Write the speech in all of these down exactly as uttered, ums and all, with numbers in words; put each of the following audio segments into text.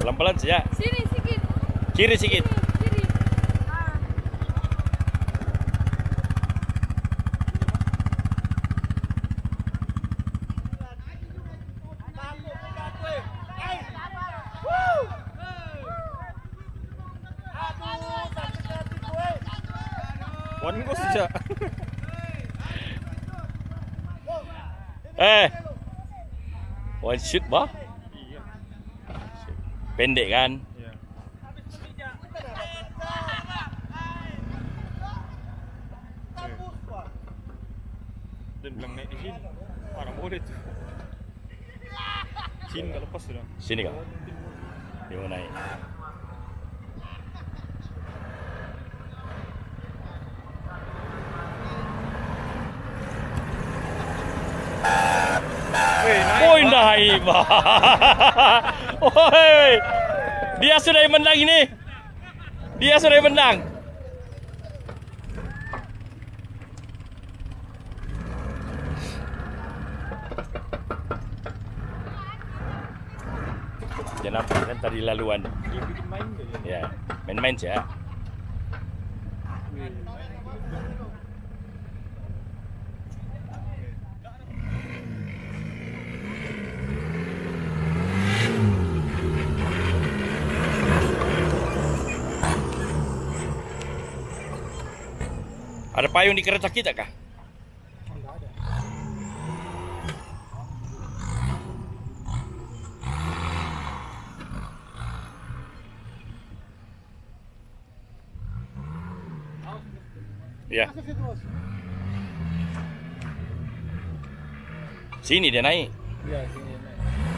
Pelan-pelan saja. Sini sedikit. Kiri sedikit. Kiri. Ah. Wan ko siya. Eh. One shoot ba? Pendek kan? Iya. Dan bilang naik di sini. Orang boleh tuh. Sini nggak lepas sudah. Sini kak. Dia mau naik. Oi, naik, bah. Oi, dia sudah menang ini. Dia sudah menang. Jangan apa kan tadi laluan. Dia bikin main deh. Ya, main-main saja. Ada payung di kereta kita kah? Enggak ada. Ya. Sini dia naik. Iya, sini naik.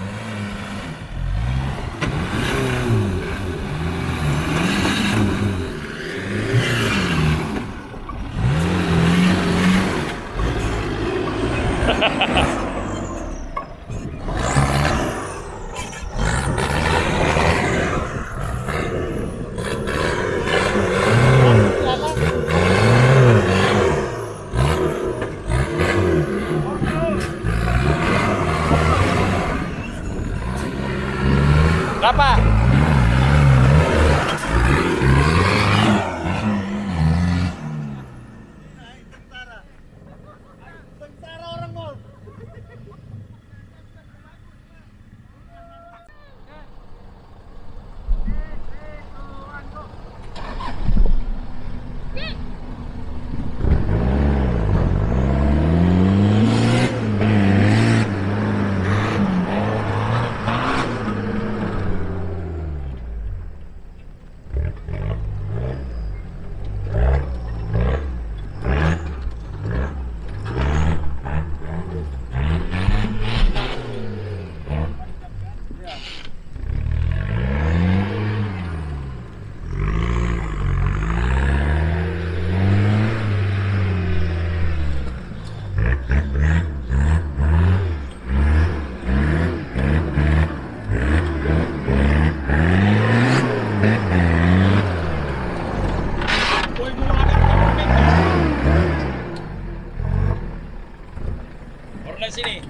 Berapa? Sini.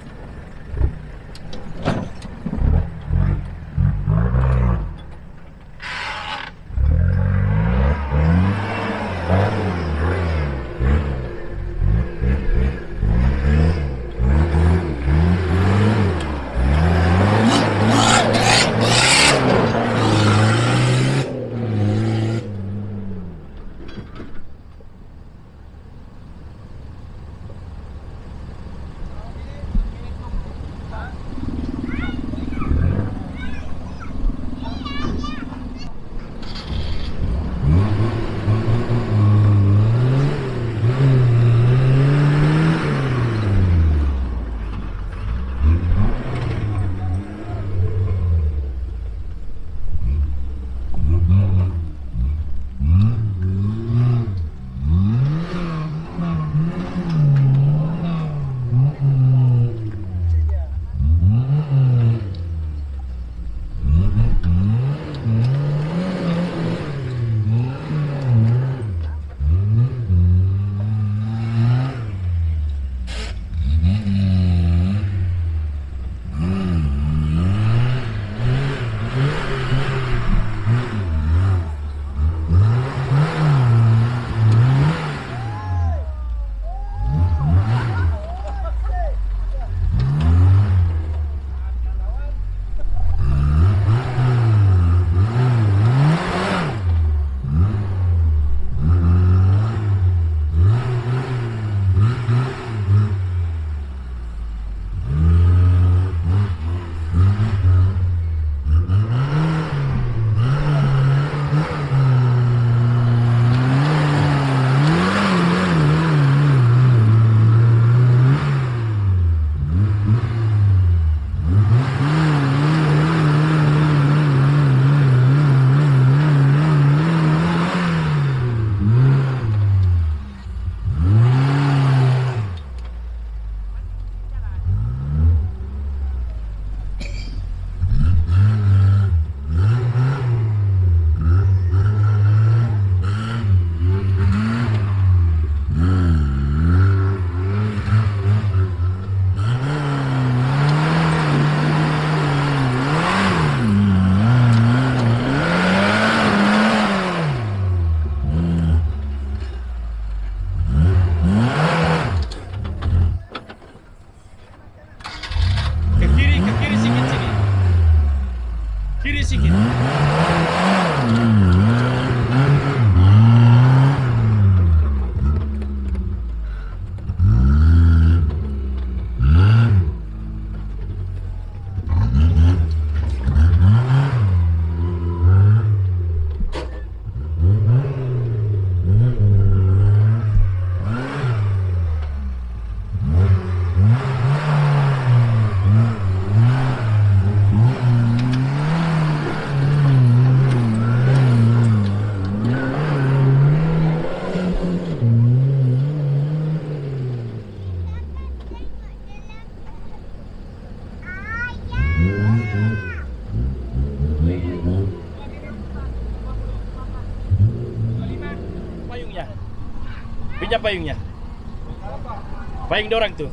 Pinjam payungnya. Payung dorang tuh.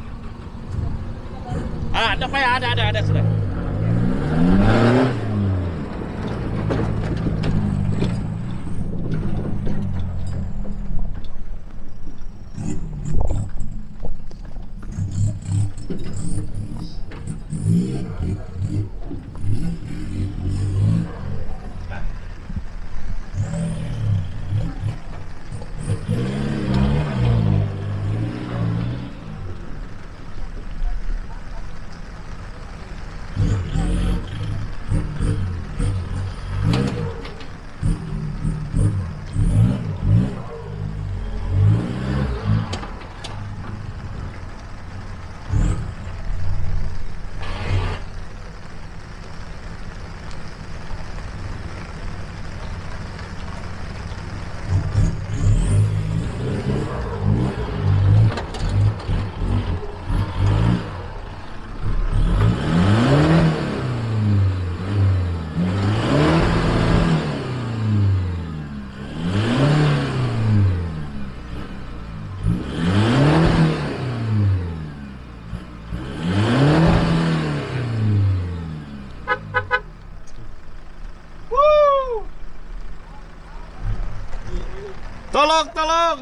Ah, ada payung, ada, ada, ada sudah. Tolong, tolong.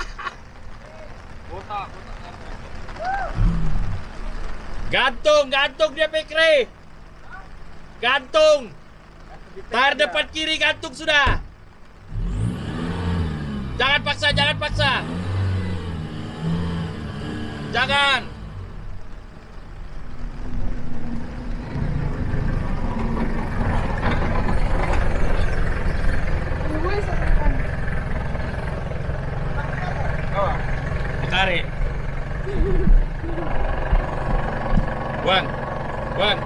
Gantung, gantung dia Fikri. Gantung. Tayar depan kiri gantung sudah. Jangan paksa, jangan paksa. Jangan. Tarik. Buang. Buang.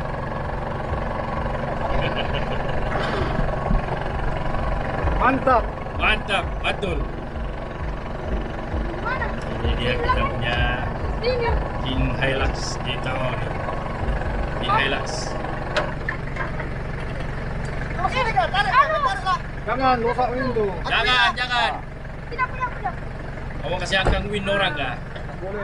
Mantap. Mantap, betul. Mana? Ini dia kita punya Sini. King Hilux kita nih. King Hilux. Sini kau tarik, tarik lah. Jangan rusak window. Jangan, jangan. Tidak, tidak, tidak. Kamu kasih angkang win orang kah? Boleh.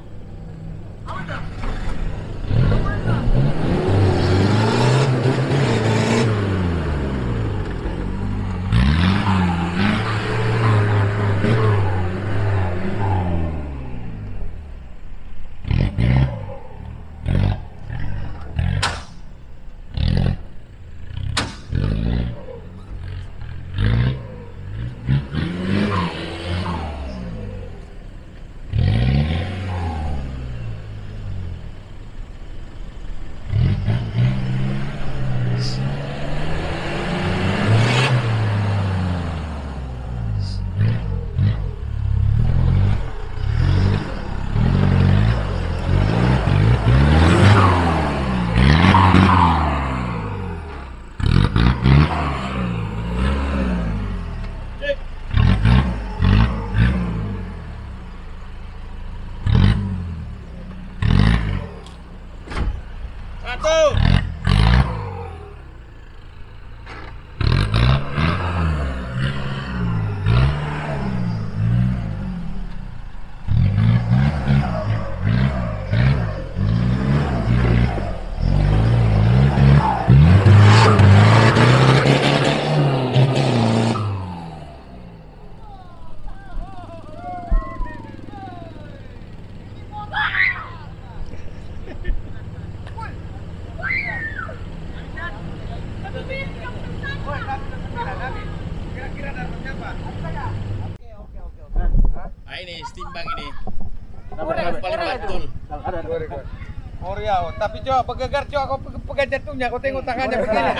Ah, ini stimbang ini. Paling betul. Korea, tapi coba pegegar coba kau pegang jantungnya, kau tengok tangannya begini.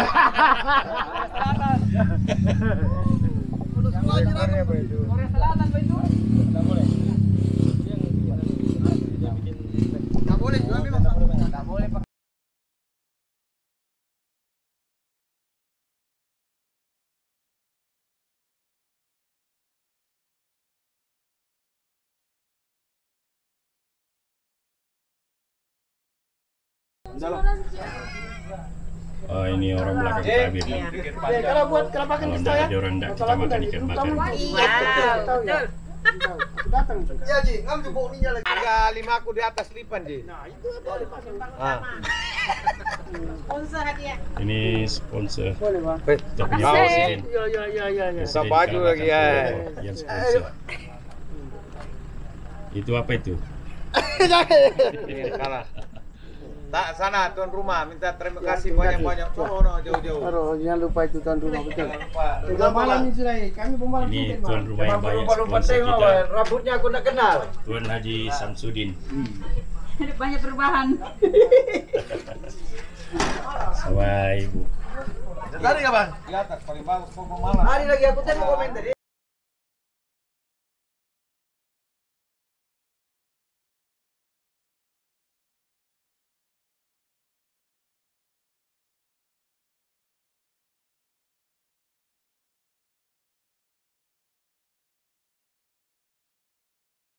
Korea Selatan itu. Tidak boleh. Tidak boleh juga memang. Tidak boleh. Oh, ini orang belakang tabir. Kalau buat kelapa kan Kalau tidak ada orang tidak kita makan ikan bakar. Iya, betul. Datang. Ya Ji, ngam jebuk ninya lagi. Harga lima aku di atas lipan Ji. Nah, itu boleh pasang tangan. Ah. Sponsor hadiah. Ini sponsor. Boleh, Bang. Kita punya Tahu, presiden. Ya, ya, ya, ya, ya. Buka baju lagi ya. Yang sponsor. Itu apa itu? Ini kalah. Tak sana tuan rumah minta terima kasih banyak-banyak. Oh no jauh-jauh. Aduh, jangan lupa itu tuan rumah betul. Jangan lupa. Sudah malam ini sudah. Kami pembalap Ini mungkin, tuan Bang. rumah yang banyak Lupa-lupa sponsor tengok, kita. rambutnya aku nak kenal. Tuan Haji Samsudin. Banyak perubahan. Sama Ibu. Tadi ya bang? Di atas paling bagus pemain malam. Hari lagi aku tengok komen tadi.